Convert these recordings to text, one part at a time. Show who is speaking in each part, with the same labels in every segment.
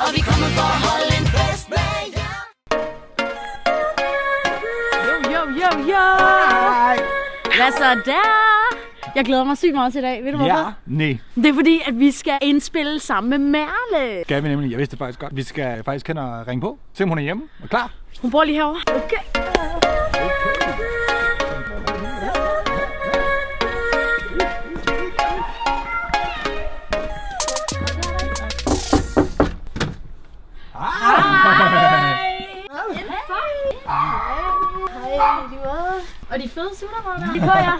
Speaker 1: og vi kommer for at holde en fest med jer.
Speaker 2: Jo. Hvad så der? Jeg glæder mig sygt meget til i dag. Ved du hvorfor?
Speaker 3: Ja, nej.
Speaker 2: Det er fordi, at vi skal indspille sammen med Merle.
Speaker 3: Skal vi nemlig? Jeg vidste det faktisk godt. Vi skal faktisk hen og ringe på. Se om hun er hjemme og klar.
Speaker 2: Hun bor lige herovre. Okay. Og de fede sutterrotter. De på jer.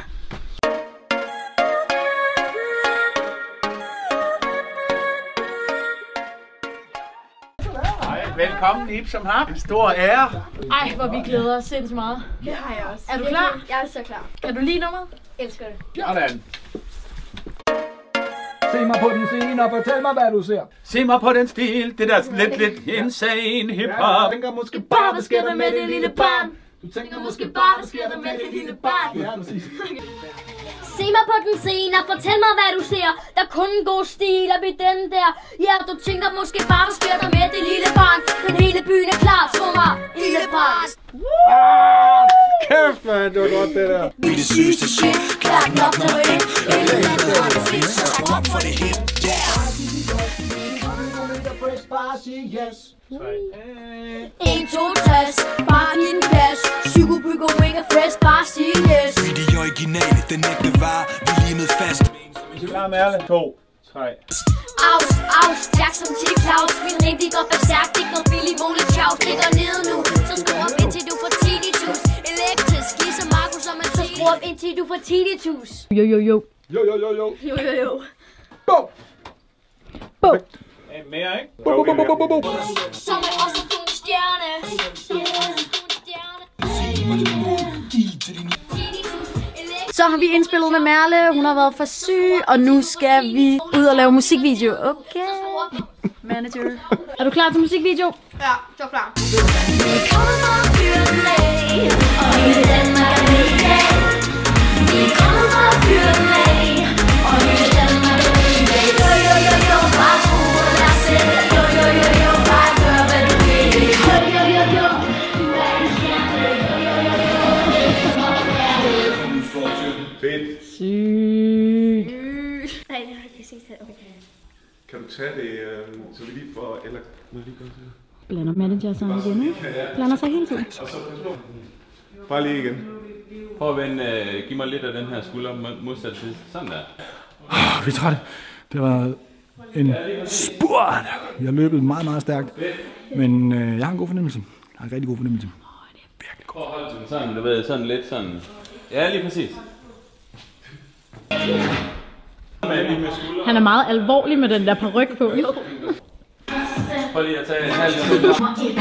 Speaker 3: Velkommen, Ib, som har en stor ære.
Speaker 2: Ej, hvor vi glæder os sindssygt meget.
Speaker 4: Det har jeg også.
Speaker 2: Er du klar?
Speaker 4: Jeg er så klar.
Speaker 2: Kan du lide nummeret?
Speaker 4: Elsker det.
Speaker 3: Sådan. Se mig på den scene og fortæl mig, hvad du ser. Se mig på den stil, det der lidt insane hip-hop. Du tænker måske bare, hvad sker der med det lille barn? Du tænker måske bare, hvad sker der med det lille barn? Ja, præcis.
Speaker 5: Se mig på den scene og fortæl mig, hvad du ser. Der er kun en god stil op i den der. Ja, du tænker måske bare, hvad sker der med det lille barn? Men hele byen er klar, tro mig, lille barn.
Speaker 3: Kæft, man, det var godt det der.
Speaker 1: Vi er det sygeste shit, klart nok nummer 1. Hele landet har det fedt, så skru op for det hit.
Speaker 3: Bare sig yes.
Speaker 5: 1, 2, 60, bare giv den plads. Psykobygger mega fresh, bare sig yes.
Speaker 1: Vi er de originale, den ægte vare, vi limet fast.
Speaker 3: Klar med alle. 2, 3.
Speaker 5: Aus, Jackson til Claus. Min rigtig godt berserk, det går billig Mole Chaus. Ligger nede nu, så skru op indtil du får tinnitus. Elektrisk, ligesom Markus og Mathias. Så skru op indtil du får tinnitus.
Speaker 2: Jo.
Speaker 3: Jo. Go!
Speaker 2: Bo!
Speaker 3: Mere, ikke?
Speaker 5: Som er også en stjerne.
Speaker 2: Så har vi indspillet med Merle. Hun har været for syg, og nu skal vi ud og lave musikvideo. Okay. Manager. Er du klar til musikvideo?
Speaker 4: Ja, så klar.
Speaker 1: Vi kommer for at fyre den af, og hele Danmark er med i dag. Vi kommer for at fyre den af, og hele Danmark er med i dag. Jo, bare tro på dig selv. Jo, bare gør hvad du vil. Jo, du er en stjerne.
Speaker 3: Fedt.
Speaker 2: Sygt.
Speaker 4: Nej, det har jeg set. Okay.
Speaker 6: Kan du tage det, så vi lige får, eller må jeg lige gøre det?
Speaker 2: Blander manager sig igen, ikke? Blander sig hele tiden.
Speaker 6: Og så bare lige igen.
Speaker 7: Prøv at vende, giv mig lidt af den her skulder modsat til. Sådan der.
Speaker 3: Vi er trætte. Det har været en spurt. Vi har løbet meget, meget stærkt. Men jeg har en god fornemmelse. Jeg har en rigtig god fornemmelse. Det er virkelig godt.
Speaker 7: Prøv at holde den sådan, du ved, sådan lidt sådan. Ja, lige præcis.
Speaker 2: Han er meget alvorlig med den der paryk på. Jo.
Speaker 7: Prøv lige at tage en halv sekund.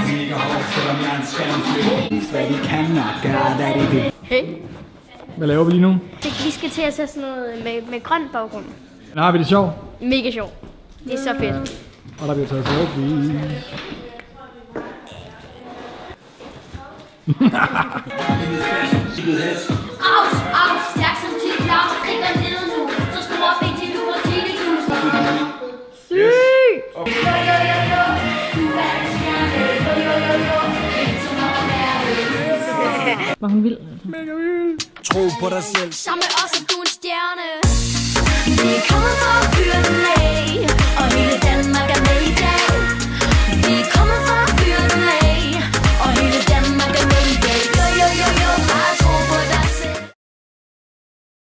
Speaker 2: Hey.
Speaker 3: Hvad laver vi lige nu?
Speaker 4: Vi skal til at se sådan noget med grøn baggrund.
Speaker 3: Har vi det sjovt?
Speaker 4: Mega sjov. Det er så fedt.
Speaker 3: Og der bliver taget selfie.
Speaker 5: Aus, Jackson til Claus. Ligger nede nu, så skru op indtil du får tinnitus.
Speaker 2: Sygt!
Speaker 5: Du er en stjerne. Jo, som om Merle.
Speaker 2: Var hun vild?
Speaker 1: Tro på dig selv.
Speaker 5: Sammen med os er du en stjerne.
Speaker 1: Vi kommer for at fyre den af, og hele Danmark